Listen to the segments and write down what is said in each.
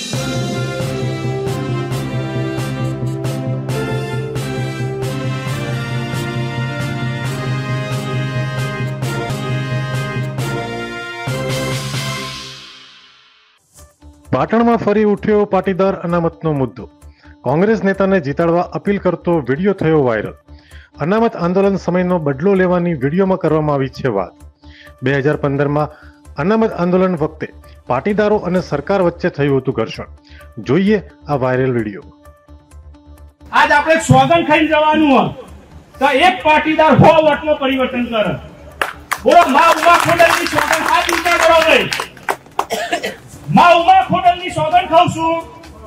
પાટણમાં ફરી ઉઠ્યો પાટીદાર અનામતનો મુદ્દો. કોંગ્રેસ નેતાને જીતાડવા અપીલ કરતો વિડીયો થયો વાયરલ. અનામત આંદોલન સમયનો બદલો લેવાની વિડીયોમાં કરવામાં આવી છે વાત. 2015માં અનામત આંદોલન વખતે પાટીદારો અને સરકાર વચ્ચે થયું હતું ઘર્ષણ. જોઈએ આ વાયરલ વિડીયો. આજ આપણે સ્વાગત ખાઈ જવાનું હોય તો એક પાટીદાર 100 વોટમાં પરિવર્તન કરે. બોલો મા ઉમા ખોડલની સ્વાગત આ ચિંતા કરો ભાઈ. મા ઉમા ખોડલની સોગંદ ખાઉં છું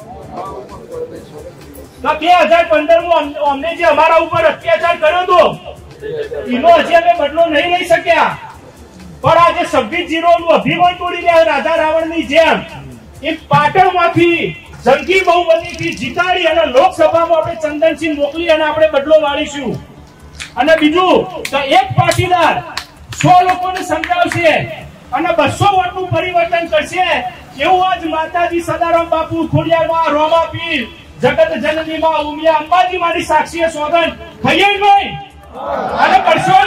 તો 2015માં અમને જે અમારા ઉપર અત્યાચાર કર્યો હતો એનો હજી અમે બદલો નહીં લઈ શક્યા, પણ આજે 26-0 નું અભિમાન તોડી રહ્યા રાજા રાવણની જેમ એ પાટણમાંથી જંગી બહુમતીથી જીતાડી અને લોકસભામાં આપણે ચંદનસિંહ મોકલી અને આપણે બદલો વાળીશું. અને બીજું તો એક પાટીદાર 100 લોકોને સમજાવશે અને 200 વોટનું પરિવર્તન કરશે. એવું આજ માતાજી સદારામ બાપુ, ખોડિયારમાં, રોમા પીર, જગત જનની માં ઉમિયા અંબાજી મારી સાક્ષીએ સોગંદ ખાઈએ ભાઈ અને કરશો